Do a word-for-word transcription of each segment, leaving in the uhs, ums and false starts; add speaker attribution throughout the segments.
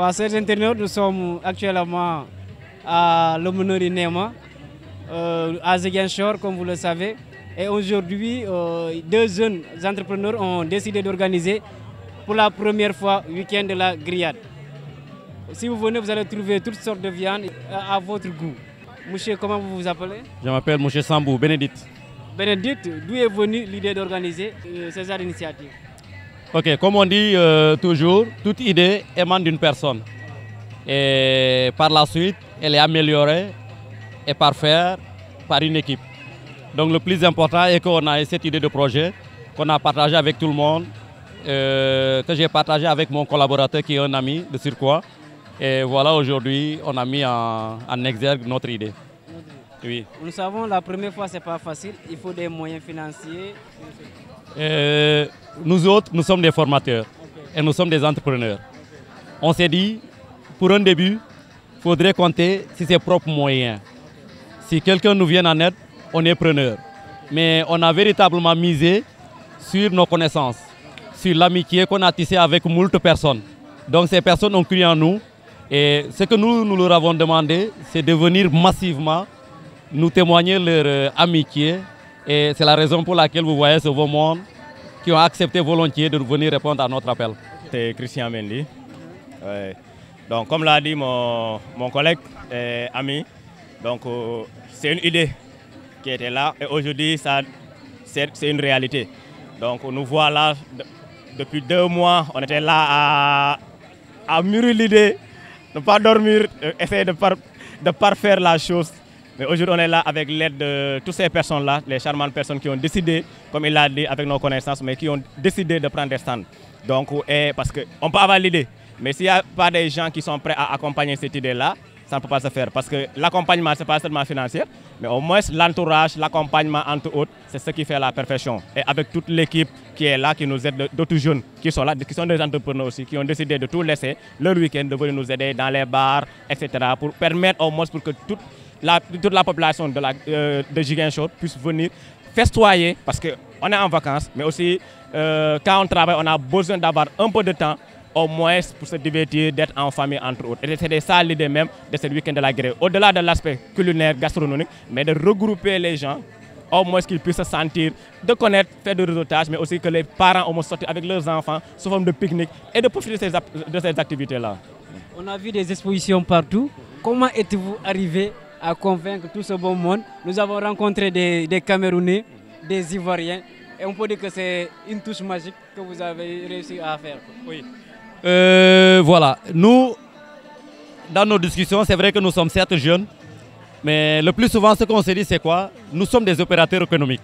Speaker 1: Bon, chers internautes, nous sommes actuellement à l'aumônerie Néma, euh, à Ziguinchor, comme vous le savez. Et aujourd'hui, euh, deux jeunes entrepreneurs ont décidé d'organiser pour la première fois le week-end de la grillade. Si vous venez, vous allez trouver toutes sortes de viandes à, à votre goût. Monsieur, comment vous vous appelez?
Speaker 2: Je m'appelle Monsieur Sambou, Bénédicte.
Speaker 1: Bénédicte, d'où est venue l'idée d'organiser euh, ces initiatives?
Speaker 2: Ok, comme on dit euh, toujours, toute idée émane d'une personne. Et par la suite, elle est améliorée et parfaite par une équipe. Donc le plus important est qu'on a cette idée de projet, qu'on a partagé avec tout le monde, euh, que j'ai partagé avec mon collaborateur qui est un ami de surcroît. Et voilà, aujourd'hui, on a mis en, en exergue notre idée. Oui.
Speaker 1: Nous savons, la première fois, ce n'est pas facile. Il faut des moyens financiers.
Speaker 2: Euh, nous autres, nous sommes des formateurs. Okay. Et nous sommes des entrepreneurs. Okay. On s'est dit, pour un début, il faudrait compter sur ses propres moyens. Si quelqu'un nous vient en aide, on est preneur. Mais on a véritablement misé sur nos connaissances, sur l'amitié qu'on a tissée avec moult personnes. Donc ces personnes ont cru en nous. Et ce que nous, nous leur avons demandé, c'est de venir massivement nous témoigner leur euh, amitié. Et c'est la raison pour laquelle vous voyez ce beau monde qui ont accepté volontiers de venir répondre à notre appel.
Speaker 3: C'est Christian Mendy. Ouais. Donc comme l'a dit mon, mon collègue et ami, donc euh, c'est une idée qui était là et aujourd'hui c'est une réalité. Donc nous voilà de, depuis deux mois, on était là à, à mûrir l'idée, ne pas dormir, essayer de, par, de parfaire la chose. Mais aujourd'hui on est là avec l'aide de toutes ces personnes-là, les charmantes personnes qui ont décidé, comme il l'a dit avec nos connaissances, mais qui ont décidé de prendre des stands. Donc, et parce qu'on peut avoir l'idée, mais s'il n'y a pas des gens qui sont prêts à accompagner cette idée-là, ça ne peut pas se faire. Parce que l'accompagnement, ce n'est pas seulement financier, mais au moins l'entourage, l'accompagnement entre autres, c'est ce qui fait la perfection. Et avec toute l'équipe qui est là, qui nous aide, d'autres jeunes qui sont là, qui sont des entrepreneurs aussi, qui ont décidé de tout laisser leur week-end, de venir nous aider dans les bars, et cetera, pour permettre au moins pour que toute la, toute la population de, la, euh, de Ziguinchor puisse venir festoyer, parce qu'on est en vacances, mais aussi euh, quand on travaille, on a besoin d'avoir un peu de temps au moins pour se divertir, d'être en famille entre autres. Et c'est ça l'idée même de ce week-end de la grève. Au-delà de l'aspect culinaire, gastronomique, mais de regrouper les gens, au moins qu'ils puissent se sentir, de connaître, faire du réseautage, mais aussi que les parents au moins sortent avec leurs enfants sous forme de pique-nique et de profiter de ces, de ces activités-là.
Speaker 1: On a vu des expositions partout. Comment êtes-vous arrivé à convaincre tout ce bon monde? Nous avons rencontré des, des Camerounais, des Ivoiriens, et on peut dire que c'est une touche magique que vous avez réussi à faire.
Speaker 2: Oui. Euh, voilà, nous, dans nos discussions, c'est vrai que nous sommes certes jeunes, mais le plus souvent, ce qu'on se dit, c'est quoi? Nous sommes des opérateurs économiques.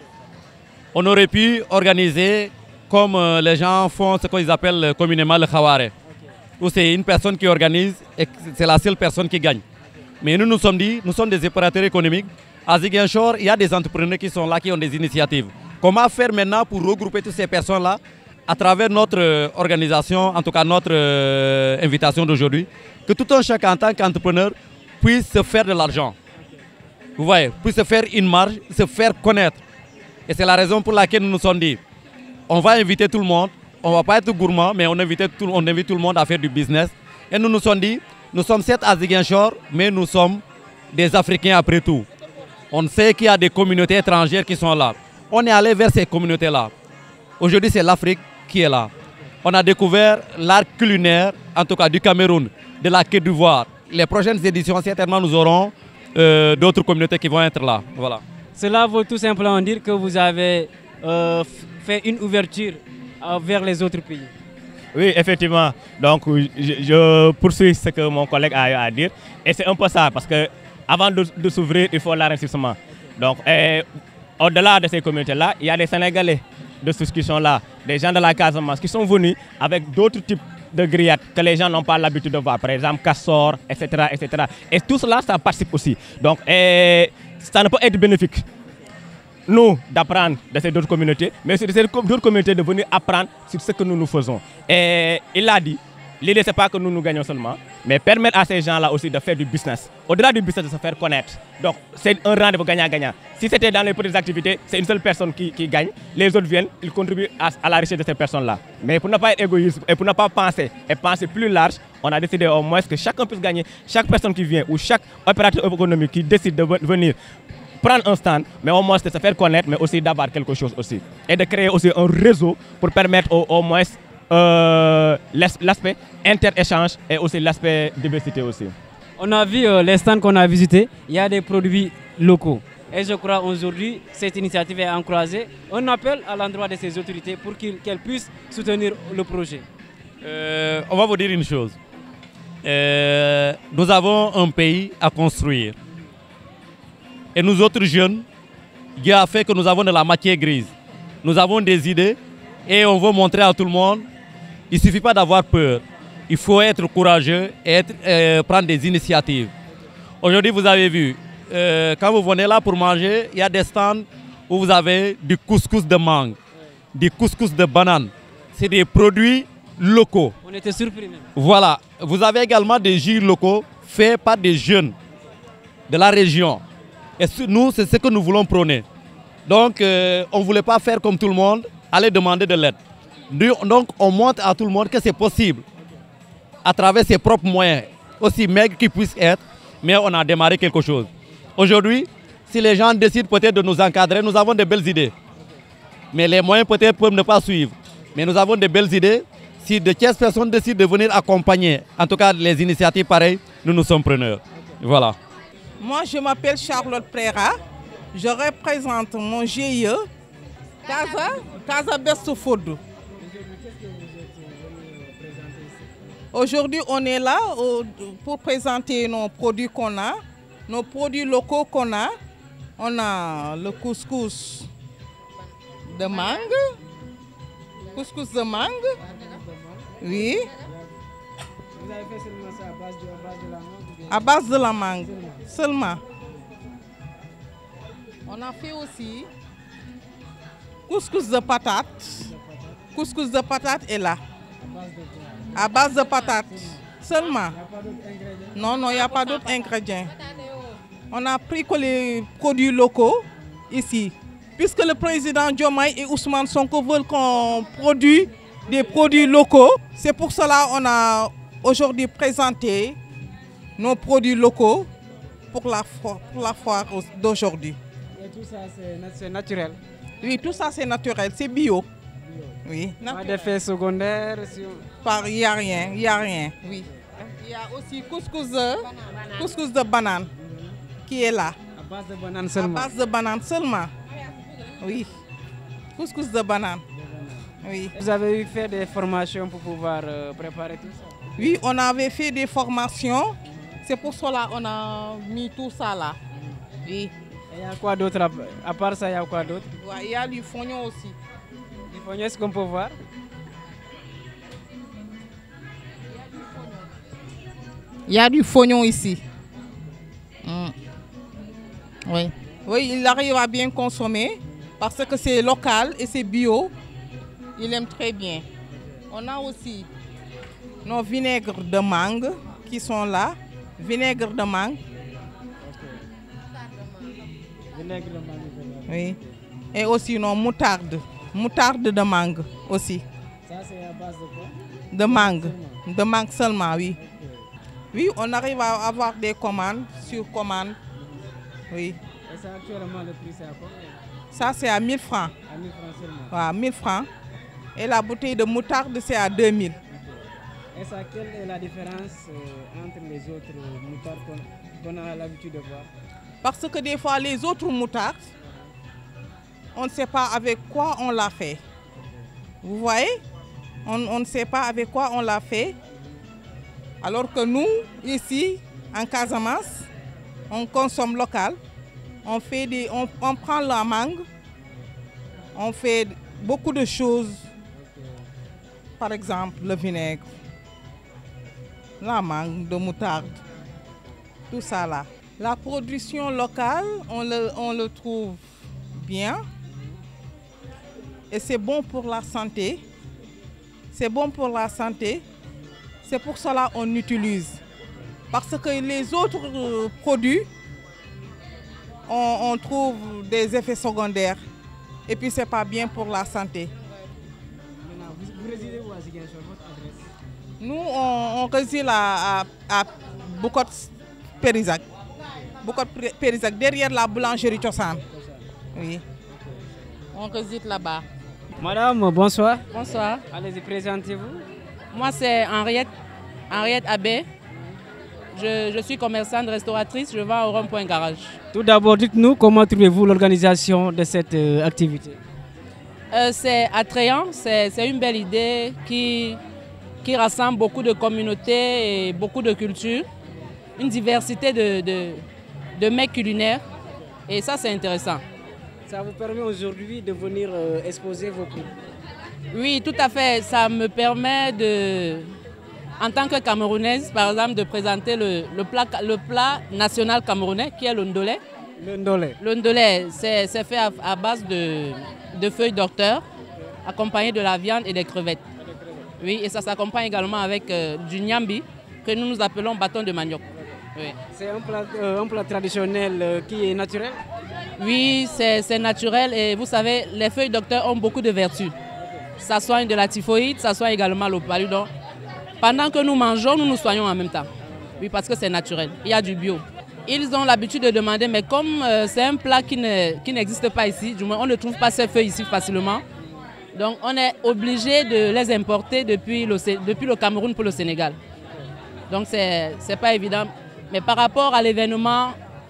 Speaker 2: On aurait pu organiser comme euh, les gens font ce qu'ils appellent communément le khaware, okay, où c'est une personne qui organise et c'est la seule personne qui gagne. Mais nous nous sommes dit, nous sommes des opérateurs économiques. À Ziguinchor, il y a des entrepreneurs qui sont là, qui ont des initiatives. Comment faire maintenant pour regrouper toutes ces personnes-là à travers notre euh, organisation, en tout cas notre euh, invitation d'aujourd'hui, que tout un chacun en tant qu'entrepreneur puisse se faire de l'argent. Vous voyez, puisse se faire une marge, se faire connaître. Et c'est la raison pour laquelle nous nous sommes dit, on va inviter tout le monde, on ne va pas être gourmand, mais on invite, tout, on invite tout le monde à faire du business. Et nous nous sommes dit, nous sommes certes à Ziguinchor, mais nous sommes des Africains après tout. On sait qu'il y a des communautés étrangères qui sont là. On est allé vers ces communautés-là. Aujourd'hui, c'est l'Afrique qui est là. On a découvert l'art culinaire, en tout cas du Cameroun, de la Côte d'Ivoire. Les prochaines éditions, certainement, nous aurons euh, d'autres communautés qui vont être là. Voilà.
Speaker 1: Cela veut tout simplement dire que vous avez euh, fait une ouverture euh, vers les autres pays.
Speaker 3: Oui, effectivement. Donc, je, je poursuis ce que mon collègue a à dire. Et c'est un peu ça, parce qu'avant de, de s'ouvrir, il faut l'enrichissement. Donc, au-delà de ces communautés-là, il y a des Sénégalais de ceux qui sont là, des gens de la Casamance qui sont venus avec d'autres types de grillades que les gens n'ont pas l'habitude de voir, par exemple Cassor, et cetera, et cetera. Et tout cela, ça participe aussi. Donc, et, ça ne peut être bénéfique, nous, d'apprendre de ces d'autres communautés, mais aussi de ces d'autres communautés de venir apprendre sur ce que nous nous faisons. Et il a dit, l'idée c'est pas que nous nous gagnons seulement, mais permettre à ces gens-là aussi de faire du business. Au-delà du business, de se faire connaître. Donc c'est un rendez-vous gagnant-gagnant. Si c'était dans les petites activités, c'est une seule personne qui, qui gagne, les autres viennent, ils contribuent à, à la richesse de ces personnes-là. Mais pour ne pas être égoïste et pour ne pas penser et penser plus large, on a décidé au moins que chacun puisse gagner, chaque personne qui vient ou chaque opérateur économique qui décide de venir prendre un stand, mais au moins de se faire connaître, mais aussi d'avoir quelque chose aussi. Et de créer aussi un réseau pour permettre au, au moins euh, l'aspect inter-échange et aussi l'aspect diversité aussi.
Speaker 1: On a vu euh, les stands qu'on a visités, il y a des produits locaux. Et je crois aujourd'hui, cette initiative est encouragée. On appelle à l'endroit de ces autorités pour qu'elles qu'elles puissent soutenir le projet.
Speaker 2: Euh, on va vous dire une chose. Euh, nous avons un pays à construire. Et nous autres jeunes, Dieu a fait que nous avons de la matière grise. Nous avons des idées et on veut montrer à tout le monde, il ne suffit pas d'avoir peur. Il faut être courageux et être, euh, prendre des initiatives. Aujourd'hui, vous avez vu, euh, quand vous venez là pour manger, il y a des stands où vous avez du couscous de mangue, du couscous de banane. C'est des produits locaux.
Speaker 1: On était surpris même.
Speaker 2: Voilà. Vous avez également des jus locaux faits par des jeunes de la région. Et nous, c'est ce que nous voulons prôner. Donc, euh, on ne voulait pas faire comme tout le monde, aller demander de l'aide. Donc, on montre à tout le monde que c'est possible, à travers ses propres moyens, aussi maigres qu'ils puissent être, mais on a démarré quelque chose. Aujourd'hui, si les gens décident peut-être de nous encadrer, nous avons de belles idées. Mais les moyens peut-être peuvent ne pas suivre. Mais nous avons de belles idées. Si de quinze personnes décident de venir accompagner, en tout cas les initiatives pareilles, nous nous sommes preneurs. Voilà.
Speaker 4: Moi, je m'appelle Charlotte Préra. Je représente mon G I E, Casa, Casa Best Food. Aujourd'hui, on est là pour présenter nos produits qu'on a, nos produits locaux qu'on a. On a le couscous de mangue, couscous de mangue, oui.
Speaker 1: Vous avez fait seulement ça à base de, à base de la mangue?
Speaker 4: À base de la mangue, seulement. On a fait aussi couscous de patates. Couscous de patates est là. À base de patates, seulement. Non, non, il n'y a pas d'autres ingrédients. On a pris que les produits locaux ici. Puisque le président Diomaye et Ousmane Sonko veulent qu'on produise des produits locaux, c'est pour cela qu'on a aujourd'hui présenté nos produits locaux pour la foire, pour la foire d'aujourd'hui.
Speaker 1: Et tout ça, c'est naturel?
Speaker 4: Oui, tout ça, c'est naturel, c'est bio. bio. Oui,
Speaker 1: pas d'effet secondaire?
Speaker 4: Il n'y a rien, il n'y a rien, oui. Il y a aussi couscous de, couscous de banane qui est là.
Speaker 1: À base de banane seulement?
Speaker 4: À base de banane seulement. Oui, couscous de banane. Oui.
Speaker 1: Vous avez eu fait des formations pour pouvoir euh, préparer tout ça?
Speaker 4: Oui, on avait fait des formations. C'est pour cela qu'on a mis tout ça là. Oui.
Speaker 1: Et il y a quoi d'autre? À, à part ça, il y a quoi d'autre?
Speaker 4: Ouais, il y a du fognon aussi.
Speaker 1: Du fognon, est-ce qu'on peut voir?
Speaker 4: Il y a du fognon ici. Mm. Oui. Oui, il arrive à bien consommer parce que c'est local et c'est bio. Il aime très bien. On a aussi nos vinaigres de mangue qui sont là. Vinaigre de mangue.
Speaker 1: Vinaigre de mangue.
Speaker 4: Oui. Et aussi nos moutardes. Moutarde de mangue aussi.
Speaker 1: Ça, c'est à base de quoi?
Speaker 4: De mangue. De mangue seulement, oui. Oui, on arrive à avoir des commandes sur commande. Oui.
Speaker 1: Et ça, actuellement, le prix, c'est à combien?
Speaker 4: Ça, c'est à mille francs.
Speaker 1: À mille francs seulement?
Speaker 4: Ouais, mille francs. Et la bouteille de moutarde, c'est à deux mille.
Speaker 1: Okay. Et ça, quelle est la différence euh, entre les autres moutardes qu'on qu'on a l'habitude de voir?
Speaker 4: Parce que des fois, les autres moutardes, on ne sait pas avec quoi on l'a fait. Vous voyez? On, on ne sait pas avec quoi on l'a fait. Alors que nous, ici, en Casamance, on consomme local. On, fait des, on, on prend la mangue, on fait beaucoup de choses. Par exemple, le vinaigre, la mangue de moutarde, tout ça là. La production locale, on le, on le trouve bien. Et c'est bon pour la santé. C'est bon pour la santé. C'est pour cela qu'on utilise. Parce que les autres euh, produits, on, on trouve des effets secondaires. Et puis, ce n'est pas bien pour la santé.
Speaker 1: Maintenant, vous, vous résidez où à Ziguinchor, votre adresse?
Speaker 4: Nous, on, on réside à, à, à Bukot Périzak. Bukot Périzak, derrière la boulangerie Tchossan. Oui. On réside là-bas.
Speaker 1: Madame, bonsoir.
Speaker 5: Bonsoir.
Speaker 1: Allez-y, présentez-vous.
Speaker 5: Moi, c'est Henriette, Henriette Abbé. Je, je suis commerçante, restauratrice, je vends au rond-point garage.
Speaker 1: Tout d'abord, dites-nous comment trouvez-vous l'organisation de cette euh, activité?
Speaker 5: Euh, c'est attrayant, c'est une belle idée qui, qui rassemble beaucoup de communautés et beaucoup de cultures, une diversité de, de, de mets culinaires, et ça, c'est intéressant.
Speaker 1: Ça vous permet aujourd'hui de venir euh, exposer vos produits?
Speaker 5: Oui, tout à fait. Ça me permet de, en tant que Camerounaise, par exemple, de présenter le, le, plat, le plat national camerounais qui est le ndolé.
Speaker 1: Le ndolé.
Speaker 5: Le ndolé, c'est fait à, à base de, de feuilles docteur, accompagné de la viande et des crevettes. Oui, et ça s'accompagne également avec euh, du nyambi, que nous nous appelons bâton de manioc. Oui.
Speaker 1: C'est un plat, euh, un plat traditionnel euh, qui est naturel?
Speaker 5: Oui, c'est naturel et vous savez, les feuilles docteur ont beaucoup de vertus. Ça soigne de la typhoïde, ça soigne également le paludon. Pendant que nous mangeons, nous nous soignons en même temps. Oui, parce que c'est naturel, il y a du bio. Ils ont l'habitude de demander, mais comme euh, c'est un plat qui n'existe ne, qui pas ici, du moins on ne trouve pas ces feuilles ici facilement, donc on est obligé de les importer depuis le, depuis le Cameroun pour le Sénégal. Donc c'est pas évident. Mais par rapport à l'événement,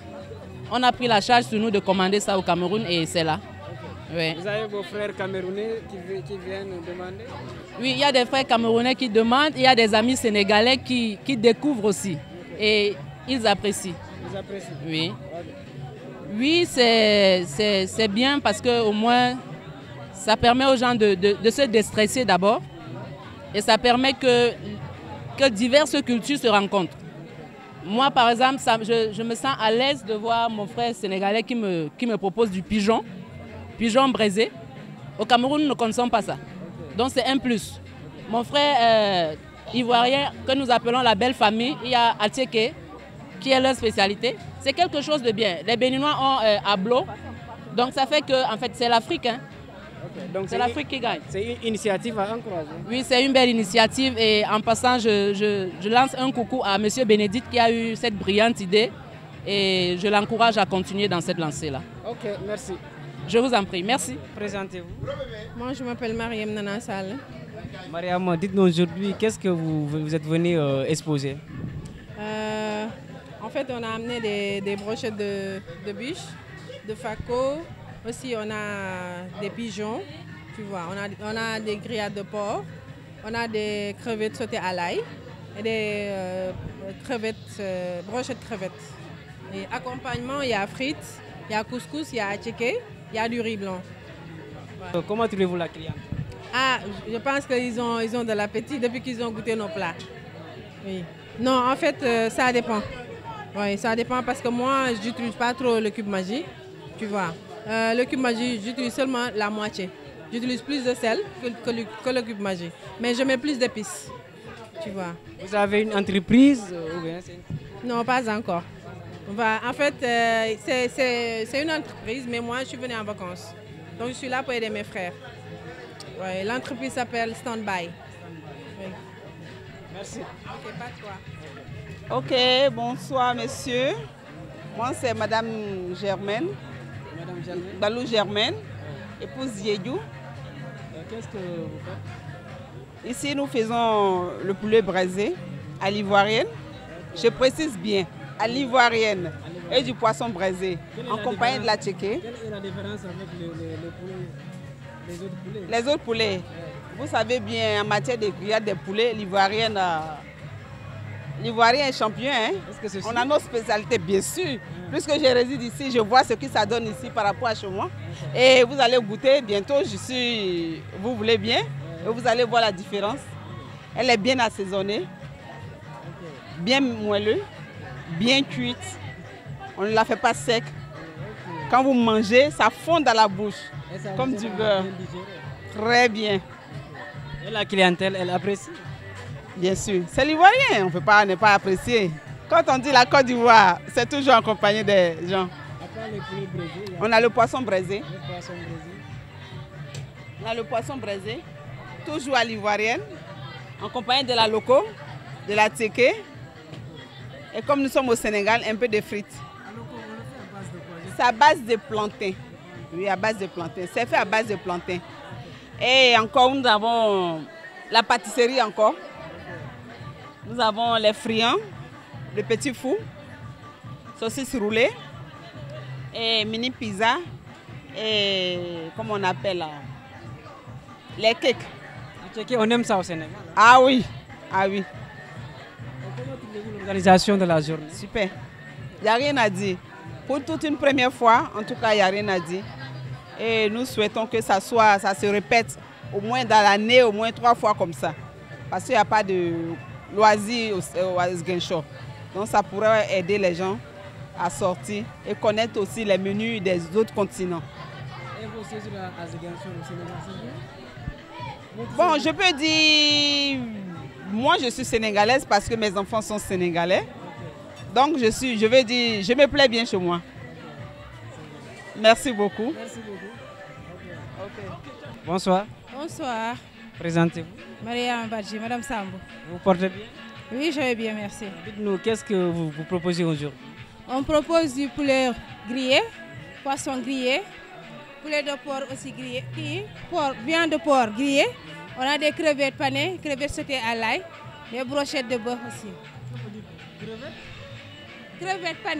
Speaker 5: on a pris la charge sur nous de commander ça au Cameroun et c'est là. Oui.
Speaker 1: Vous avez vos frères camerounais qui, qui viennent demander?
Speaker 5: Oui, il y a des frères camerounais qui demandent, il y a des amis sénégalais qui, qui découvrent aussi. Et ils apprécient.
Speaker 1: Ils apprécient?
Speaker 5: Oui. Oui, c'est bien parce qu'au moins, ça permet aux gens de, de, de se déstresser d'abord. Et ça permet que, que diverses cultures se rencontrent. Moi, par exemple, ça, je, je me sens à l'aise de voir mon frère sénégalais qui me, qui me propose du pigeon. Pigeon braisé. Au Cameroun, nous ne consommons pas ça. Donc c'est un plus. Mon frère euh, ivoirien, que nous appelons la belle famille, il y a Atieke, qui est leur spécialité. C'est quelque chose de bien. Les Béninois ont euh, Ablo. Donc ça fait que en fait, c'est l'Afrique. Hein. Okay. C'est l'Afrique qui gagne.
Speaker 1: C'est une initiative à encourager.
Speaker 5: Oui, c'est une belle initiative. Et en passant, je, je, je lance un coucou à M. Bénédicte qui a eu cette brillante idée. Et je l'encourage à continuer dans cette lancée-là.
Speaker 1: Ok, merci.
Speaker 5: Je vous en prie, merci.
Speaker 1: Présentez-vous.
Speaker 6: Moi, je m'appelle Mariam Nana Sall.
Speaker 1: Mariam, dites-nous aujourd'hui, qu'est-ce que vous, vous êtes venu euh, exposer?
Speaker 6: euh, En fait, on a amené des, des brochettes de, de bûche, de faco. Aussi, on a des pigeons, tu vois. On a, on a des grillades de porc. On a des crevettes sautées à l'ail et des euh, crevettes, euh, brochettes crevettes. Et accompagnement, il y a frites, il y a couscous, il y a attiéké. Il y a du riz blanc.
Speaker 1: Ouais. Comment trouvez-vous la cliente?
Speaker 6: Ah, je pense qu'ils ont, ils ont de l'appétit depuis qu'ils ont goûté nos plats. Oui. Non, en fait, euh, ça dépend. Oui, ça dépend parce que moi, je n'utilise pas trop le cube magie. Tu vois. Euh, le cube magie, j'utilise seulement la moitié. J'utilise plus de sel que, que, le, que le cube magie. Mais je mets plus d'épices. Tu vois.
Speaker 1: Vous avez une entreprise ou bien une...
Speaker 6: Non, pas encore. En fait, euh, c'est une entreprise, mais moi, je suis venue en vacances. Donc, je suis là pour aider mes frères. Ouais, l'entreprise s'appelle Standby. Oui.
Speaker 1: Merci.
Speaker 6: Ok, pas de quoi.
Speaker 7: Ok, bonsoir, monsieur. Moi, c'est Madame Germaine.
Speaker 1: Madame Germaine.
Speaker 7: Balou Germaine, épouse Yédou.
Speaker 1: Qu'est-ce que vous faites?
Speaker 7: Ici, nous faisons le poulet braisé à l'ivoirienne. Je précise bien. À l'ivoirienne et du poisson braisé, en compagnie de la tchéké.
Speaker 1: Quelle est la différence avec le, le, le poulet, les autres poulets?
Speaker 7: Les autres poulets, ouais. Vous savez bien, en matière de grillade des poulets, l'ivoirienne, euh, l'ivoirien est champion. Hein?
Speaker 1: Est-ce que
Speaker 7: on a nos spécialités, bien sûr. Ouais. Puisque je réside ici, je vois ce que ça donne ici par rapport à chez moi. Okay. Et vous allez goûter bientôt, je suis, vous voulez bien, ouais. Et vous allez voir la différence. Elle est bien assaisonnée, okay. Bien moelleux. Bien cuite, on ne la fait pas sec. Quand vous mangez, ça fond dans la bouche, comme du beurre. Très bien.
Speaker 1: Et la clientèle, elle apprécie?
Speaker 7: Bien sûr, c'est l'ivoirien, on ne peut pas ne pas apprécier. Quand on dit la Côte d'Ivoire, c'est toujours accompagné des gens. On a le poisson braisé.
Speaker 1: Le poisson braisé.
Speaker 7: On a le poisson braisé, toujours à l'ivoirienne, accompagné de la loco, de la teke. Et comme nous sommes au Sénégal, un peu de frites. C'est à base de plantain. Oui, à base de plantain. C'est fait à base de plantain. Et encore, nous avons la pâtisserie encore. Nous avons les friands, le petit fou, saucisse roulée, et mini pizza, et comment on appelle là, les cakes.
Speaker 1: Les cakes, on aime ça au Sénégal. Hein?
Speaker 7: Ah oui, ah oui.
Speaker 1: Comment trouvez-vous l'organisation de la journée?
Speaker 7: Super. Il n'y a rien à dire. Pour toute une première fois, en tout cas, il n'y a rien à dire. Et nous souhaitons que ça, soit, ça se répète au moins dans l'année, au moins trois fois comme ça. Parce qu'il n'y a pas de loisirs au Ziguinchor. Donc ça pourrait aider les gens à sortir et connaître aussi les menus des autres continents.
Speaker 1: Et vous séjour à Ziguinchor au Sénégal, c'est vous?
Speaker 7: Bon, je peux dire, moi je suis sénégalaise parce que mes enfants sont sénégalais. Donc je suis, je vais dire, je me plais bien chez moi. Merci beaucoup.
Speaker 1: Merci beaucoup.
Speaker 7: Okay. Okay.
Speaker 1: Bonsoir.
Speaker 6: Bonsoir.
Speaker 1: Présentez-vous.
Speaker 6: Maria Badji, Madame Sambo.
Speaker 1: Vous portez bien?
Speaker 6: Oui, je vais bien, merci.
Speaker 1: Dites-nous, qu'est-ce que vous, vous proposez aujourd'hui?
Speaker 6: On propose du poulet grillé, poisson grillé, poulet de porc aussi grillé, porc, viande de porc grillée. On a des crevettes panées, crevettes sautées à l'ail, des brochettes de bœuf aussi.
Speaker 1: Crevettes?
Speaker 6: Crevettes panées.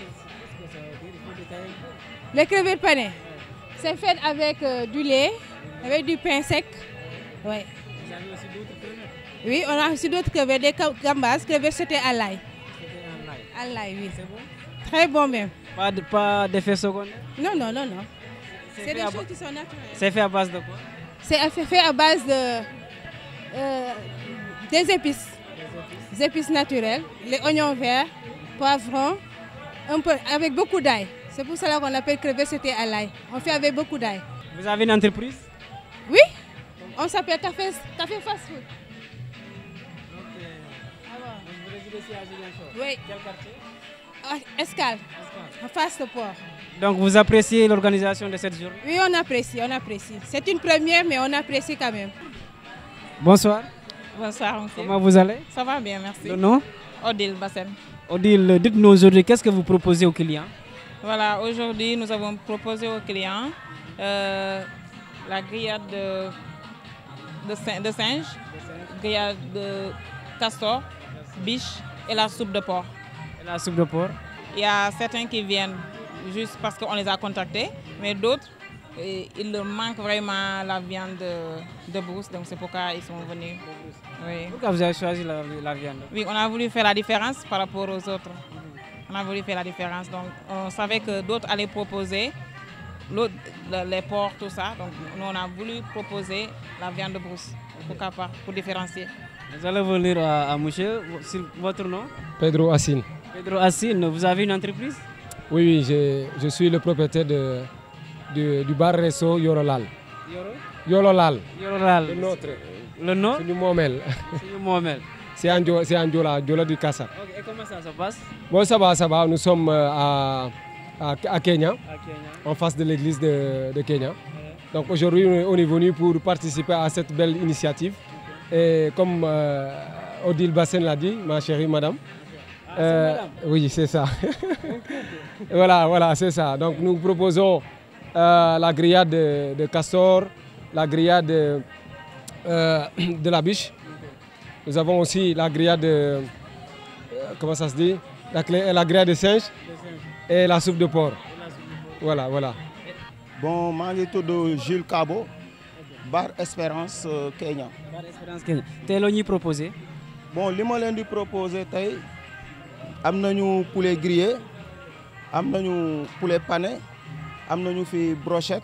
Speaker 6: Les crevettes panées, c'est fait avec euh, du lait, avec du pain sec. Ouais.
Speaker 1: Vous avez aussi d'autres crevettes?
Speaker 6: Oui, on a aussi d'autres crevettes, des gambas, crevettes sautées à l'ail.
Speaker 1: À
Speaker 6: l'ail, oui.
Speaker 1: C'est bon?
Speaker 6: Très bon même.
Speaker 1: Pas de, pas d'effet secondaire?
Speaker 6: Non, non, non, non. C'est des
Speaker 1: choses
Speaker 6: qui sont naturelles.
Speaker 1: C'est fait à base de quoi?
Speaker 6: C'est fait à base de euh, des épices. Des épices naturelles, les oignons verts, poivrons, un peu, avec beaucoup d'ail. C'est pour cela qu'on l'appelle crevettes sautées à l'ail. On fait avec beaucoup d'ail.
Speaker 1: Vous avez une entreprise?
Speaker 6: Oui, on s'appelle Café, Café Fast Food.
Speaker 1: Ok. Alors, vous résidez ici à Ziguinchor?
Speaker 6: Oui.
Speaker 1: Quel quartier?
Speaker 6: Ah, Escale, en face de port.
Speaker 1: Donc vous appréciez l'organisation de cette journée?
Speaker 6: Oui, on apprécie, on apprécie. C'est une première, mais on apprécie quand même.
Speaker 1: Bonsoir.
Speaker 8: Bonsoir, monsieur.
Speaker 1: Comment vous allez?
Speaker 8: Ça va bien, merci.
Speaker 1: Le nom?
Speaker 8: Odile Bassem.
Speaker 1: Odile, dites-nous aujourd'hui, qu'est-ce que vous proposez aux clients?
Speaker 8: Voilà, aujourd'hui, nous avons proposé aux clients euh, la grillade de, de, de singe, grillade de castor, biche et la soupe de porc.
Speaker 1: Et la soupe de porc?
Speaker 8: Il y a certains qui viennent juste parce qu'on les a contactés, mais d'autres, il leur manque vraiment la viande de, de brousse, donc c'est pourquoi ils sont venus. Oui.
Speaker 1: Pourquoi vous avez choisi la, la viande?
Speaker 8: Oui, on a voulu faire la différence par rapport aux autres. On a voulu faire la différence, donc on savait que d'autres allaient proposer les porcs, tout ça, donc nous on a voulu proposer la viande de brousse, pourquoi pas, pour différencier.
Speaker 1: Vous allez venir à, à monsieur, votre nom?
Speaker 9: Pedro Assine.
Speaker 1: Pedro Assine, vous avez une entreprise?
Speaker 9: Oui, oui, je, je suis le propriétaire de, de, du bar Resto Yorolal.
Speaker 1: Yoro?
Speaker 9: Yorolal.
Speaker 1: Yorolal.
Speaker 9: Le nôtre.
Speaker 1: Le nom?
Speaker 9: C'est du Momel.
Speaker 1: C'est du Momel.
Speaker 9: C'est en Diola, Diola du Kassa.
Speaker 1: Okay. Et comment ça se passe?
Speaker 9: Bon, ça va, ça va. Nous sommes à, à, à, Kenya,
Speaker 1: à Kenya,
Speaker 9: en face de l'église de, de Kenya.
Speaker 1: Ouais.
Speaker 9: Donc aujourd'hui, on est venu pour participer à cette belle initiative. Okay. Et comme euh, Odile Bassen l'a dit, ma chérie madame.
Speaker 1: Ah,
Speaker 9: euh,
Speaker 1: madame.
Speaker 9: Oui, c'est ça. voilà, voilà, c'est ça. Donc nous proposons euh, la grillade de, de castor, la grillade de, euh, de la biche. Nous avons aussi la grillade de, euh, comment ça se dit, la, la grillade de singe et la soupe de porc. Voilà, voilà.
Speaker 10: Bon, je suis Jules Cabo, Bar Espérance Kenya.
Speaker 1: Bar Espérance Kenya. Quel est proposé?
Speaker 10: Bon, ce que je proposé, c'est un poulet grillé, un poulet pané, un brochette,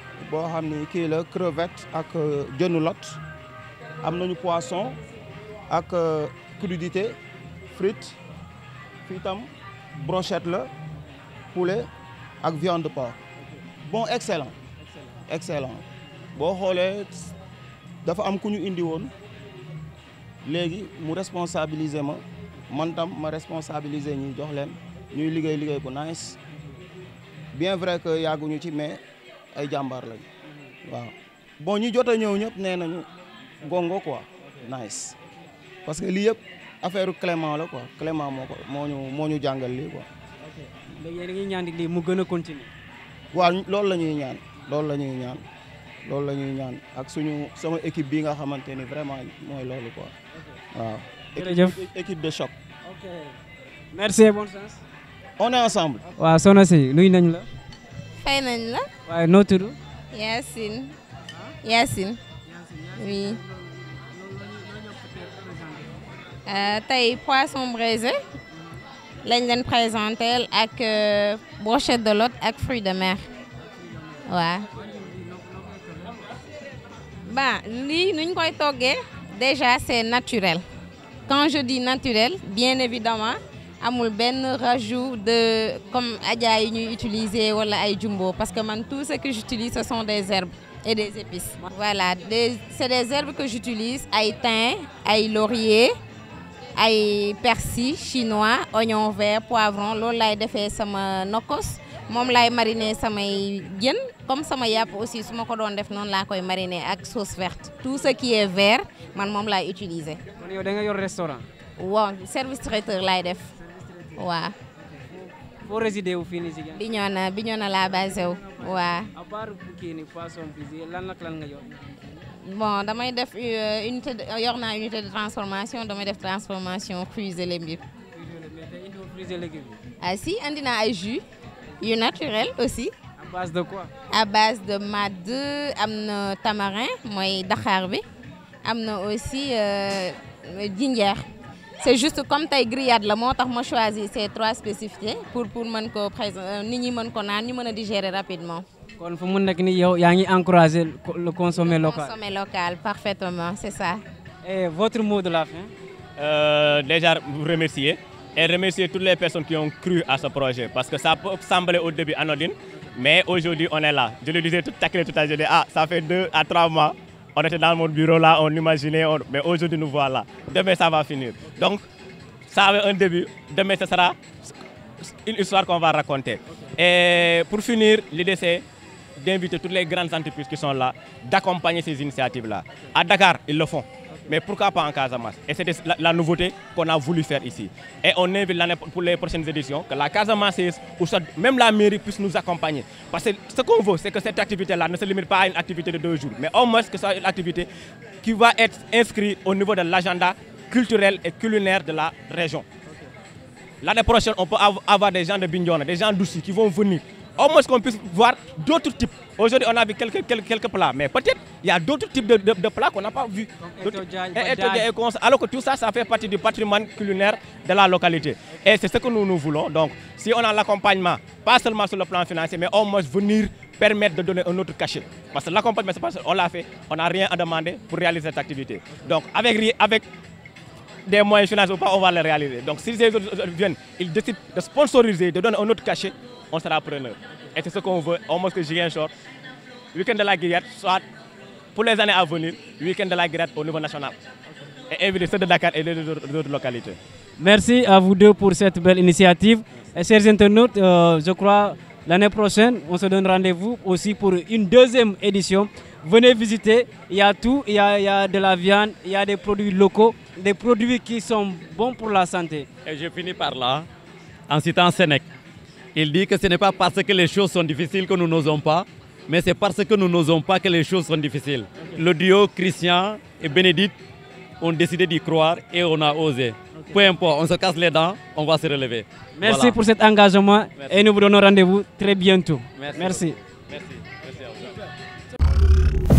Speaker 10: un crevette avec genoulotte, un poisson avec crudité, frites, fritam, brochette, poulet avec viande de porc. Bon, excellent. Excellent. Bon, xolé dafa am ku ñu indi woon léegi mu responsabiliser ma man tam ma responsabiliser ñi jox leen ñuy liggéey liggéey bu nice bien vrai que yàgguñu ci mais ay jàmbaar lañ waaw bon ñu jot a ñëw ñëpp nee nañu gongo quoi nice parce que lii yëpp affaire Clément la quoi Clément moo ko moo ñu moo ñu jàngal lii quoi.
Speaker 1: léegi da ngay ñaan lii mu gën a continuer.
Speaker 10: waaw loolu la ñuy ñaan loolu la ñuy ñaan loolu la ñuy ñaan ak suñu sama équipe bi nga xamante ni vraiment mooy loolu quoi waaw.
Speaker 1: jërëjëf
Speaker 10: équipe de choc.
Speaker 1: ok merci et bonne chance.
Speaker 10: on est ensemble.
Speaker 1: waaw soxna si nuyu nañ la.
Speaker 11: fay nañ la.
Speaker 1: waaye noo tudd.
Speaker 11: Yacine. Yacine. oui. tey poisson braisé lañ leen présenté ak brochette de lot ak fruits de mer waaw. Bah, lii nuñ koy toggee déjà c'est naturel. Quand je dis naturel, bien évidemment amul benn rajout de comme adja yi ñuy utiliser wala ay jumbo parce que man tout ce que j'utilise ce sont des herbes et des épices. Voilà, des c'est des herbes que j'utilise, ay thym, ay laurier, ay persil chinois, oignon vert, poivron, loolu laay defee sama nokos. Moom laay mariner samay jën comme sama yàpp aussi su ma ko doon def noonu laa koy mariner ak sauce verte. Tout ce qui est vert man moom laay utiliser.
Speaker 1: kon yow da nga yor restaurant.
Speaker 11: waaw service traiteur laay def waaw.
Speaker 1: foo résider wu fii nii si Bignona.
Speaker 11: Bignona Bignona laa basé wu waaw.
Speaker 1: à part kii nii poisson fusée lan ak lan nga yor.
Speaker 11: bon damay def unité de yor naa unité de transformation damay def transformation fruits et légumes.
Speaker 1: fruits et légumes.
Speaker 11: ah si andi naa ay jus. yu naturel aussi.
Speaker 1: à base de quoi.
Speaker 11: à base de mad am na tamarin mooy daxaar bi am na aussi jinjeer c'est juste comme tey grillade la moo tax ma choisir ces trois spécificités pour pour mën ko présenter nit ñi mën ko naan ñu mën a digérer rapidement.
Speaker 1: kon fu mu nekk nii yow yaa ngi encourager le consommer local.
Speaker 11: le consommer local parfaitement c'est ça.
Speaker 1: et votre mot de la fin.
Speaker 3: Euh, déjà vous remercier. Et remercier toutes les personnes qui ont cru à ce projet. Parce que ça peut sembler au début anodine, mais aujourd'hui on est là. Je le disais tout à l'heure, tout à l'heure, ah, ça fait deux à trois mois, on était dans mon bureau là, on imaginait, on... mais aujourd'hui nous voilà. Demain ça va finir. Donc ça avait un début, demain ce sera une histoire qu'on va raconter. Et pour finir, l'idée c'est d'inviter toutes les grandes entreprises qui sont là, d'accompagner ces initiatives-là. À Dakar, ils le font. Mais pourquoi pas en Casamance? Et c'était la, la nouveauté qu'on a voulu faire ici. Et on invite l'année pour les prochaines éditions que la Casamance, ou soit même la mairie puisse nous accompagner. Parce que ce qu'on veut, c'est que cette activité-là ne se limite pas à une activité de deux jours, mais au moins que ce soit une activité qui va être inscrite au niveau de l'agenda culturel et culinaire de la région. L'année prochaine, on peut avoir des gens de Bignona, des gens d'Oussi qui vont venir. Au moins qu'on puisse voir d'autres types. Aujourd'hui, on a vu quelques, quelques, quelques plats, mais peut-être il y a d'autres types de, de, de plats qu'on n'a pas vus. Alors que tout ça, ça fait partie du patrimoine culinaire de la localité. Et c'est ce que nous, nous voulons. Donc, si on a l'accompagnement, pas seulement sur le plan financier, mais au moins venir permettre de donner un autre cachet. Parce que l'accompagnement, c'est pas ça, on l'a fait, on n'a rien à demander pour réaliser cette activité. Donc, avec, avec des moyens financiers ou pas, on va les réaliser. Donc, si les autres viennent, ils décident de sponsoriser, de donner un autre cachet, on sera preneur. Et c'est ce qu'on veut, au moins que Ziguinchor, week-end de la Guiriade, soit pour les années à venir, week-end de la Guiriade au niveau national. Et inviter ceux de Dakar et d'autres localités.
Speaker 1: Merci à vous deux pour cette belle initiative. Et chers internautes, euh, je crois l'année prochaine, on se donne rendez-vous aussi pour une deuxième édition. Venez visiter, il y a tout, il y a, il y a de la viande, il y a des produits locaux, des produits qui sont bons pour la santé.
Speaker 2: Et je finis par là, en citant Sénèque. Il dit que ce n'est pas parce que les choses sont difficiles que nous n'osons pas, mais c'est parce que nous n'osons pas que les choses sont difficiles. Okay. Le duo Christian et Bénédicte ont décidé d'y croire et on a osé. Okay. Peu importe, on se casse les dents, on va se relever.
Speaker 1: Merci
Speaker 2: voilà.
Speaker 1: pour cet engagement. Merci. Et nous vous donnons rendez-vous très bientôt.
Speaker 2: Merci.
Speaker 1: Merci.
Speaker 2: Merci. Merci à vous.